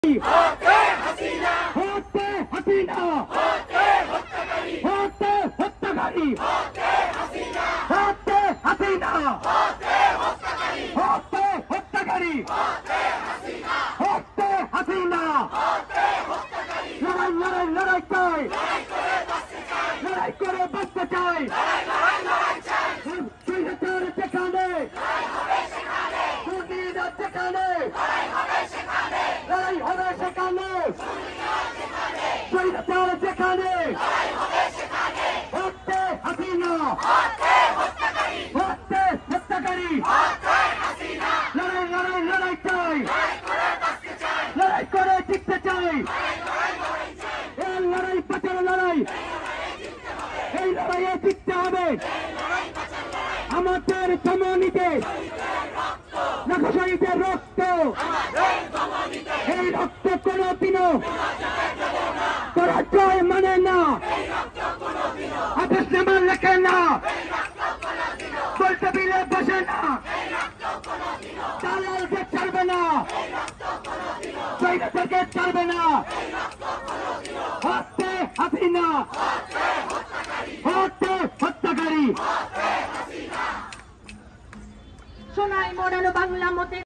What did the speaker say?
होते हसीना होते हसीना होते हत्याकारी होते हत्याकारी होते हसीना होते हसीना होते हत्याकारी होते हत्याकारी होते हसीना होते हसीना होते हत्याकारी लड़ाई लड़ाई लड़ाई चाই लड़ाई करे बचते চাই लड़ाई চাই স্বৈরাচার যেখানে লড়াই হবে সেখানে দুর্নীতি যেখানে লড়াই হবে সেখানে লড়াই হবে সেখানে স্বৈরাচার যেখানে লড়াই হবে সেখানে হতে হাসিনা হতে হত্যাকারী হতে হত্যাকারী হতে হাসিনা লড়াই লড়াই লড়াই চাই লড়াই করে বাঁচতে চাই লড়াই করে জিততে চাই লড়াই চাই এই লড়াই বাঁচার লড়াই এই লড়াইয়ে জিততে হবে আমাদের ধমনীতে লাখো শহীদের রক্ত এই রক্ত কোনদিনও পরাজয় মানে না আপস নামা লেখে না বলতে বিলে বসে না দালালকে ছাড়বে না স্বৈরাচারকে ছাড়বে না হতে হাসিনা হতে হত্যাকারী সোনায় মোড়ানো বাংলা মতে